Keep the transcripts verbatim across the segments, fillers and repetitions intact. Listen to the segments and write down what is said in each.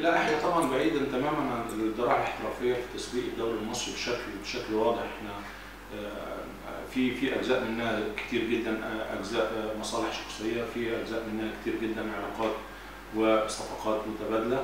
لا احنا طبعا بعيدا تماما عن الدراعه الاحترافيه في تسويق الدوري المصري بشكل بشكل واضح. احنا في في اجزاء منها كتير جدا اجزاء مصالح شخصيه، في اجزاء منها كتير جدا علاقات وصفقات متبادله.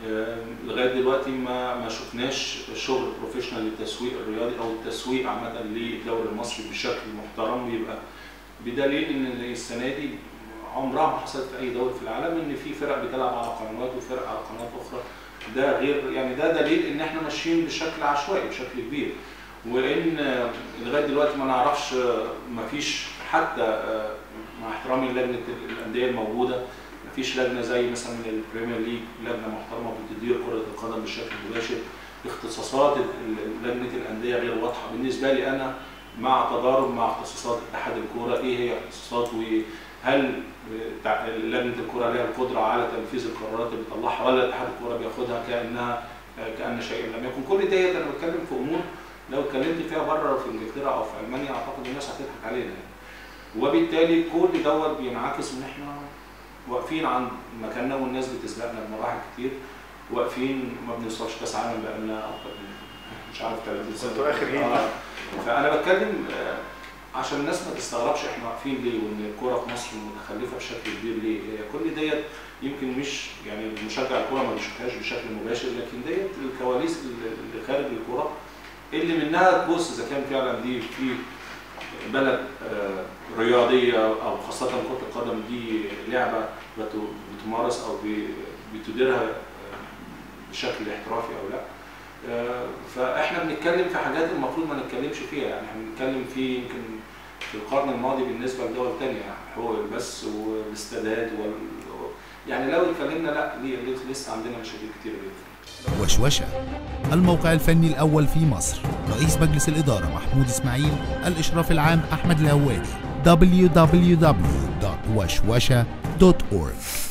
لغايه دلوقتي ما ما شفناش شغل بروفيشنال للتسويق الرياضي او التسويق عامه للدوري المصري بشكل محترم. يبقى بدليل ان السنه دي عمرها ما حصلت في اي دوري في العالم ان في فرق بتلعب على قنوات وفرق على قنوات اخرى. ده غير يعني ده دليل ان احنا ماشيين بشكل عشوائي بشكل كبير، وان لغايه دلوقتي ما نعرفش، ما فيش حتى مع احترامي لجنه الانديه الموجوده، ما فيش لجنه زي مثلا البريمير ليج، لجنه محترمه بتدير كره القدم بشكل مباشر. اختصاصات لجنه الانديه غير واضحه بالنسبه لي انا، مع تضارب مع اختصاصات اتحاد الكوره. ايه هي اختصاصات، وهل لجنه الكوره لها القدره على تنفيذ القرارات اللي بتطلعها ولا اتحاد الكوره بياخدها كانها كان شيء لم يكن. كل ديت انا بتكلم في امور لو اتكلمت فيها بره في انجلترا او في المانيا اعتقد الناس هتضحك علينا يعني. وبالتالي كل دوت بينعكس ان احنا واقفين عند مكاننا والناس بتسبقنا بمراحل كتير، واقفين ما بنوصلش كاس عالم بقالنا اكتر من مش عارف ثلاثين سنه. انتوا اخر ايه؟ آه. فانا بتكلم عشان الناس ما تستغربش احنا واقفين ليه، وان الكوره في مصر متخلفه بشكل كبير ليه. هي كل ديت يمكن مش يعني مشجع الكوره ما بيشوفهاش بشكل مباشر، لكن ديت الكواليس اللي خارج الكوره اللي منها تبص اذا كان فعلا دي في بلد رياضيه او خاصه كره القدم دي لعبه بتمارس او بتديرها بشكل احترافي او لا. فاحنا بنتكلم في حاجات المفروض ما نتكلمش فيها، يعني احنا بنتكلم في يمكن في القرن الماضي بالنسبه لدول ثانيه، حقوق البث والاستادات وال يعني لو اتكلمنا لا لسه عندنا مشاكل كتير جدا. وشوشة، الموقع الفني الأول في مصر، رئيس مجلس الإدارة محمود إسماعيل، الإشراف العام أحمد الهوادي. دبليو دبليو دبليو دوت وشوشة دوت أورج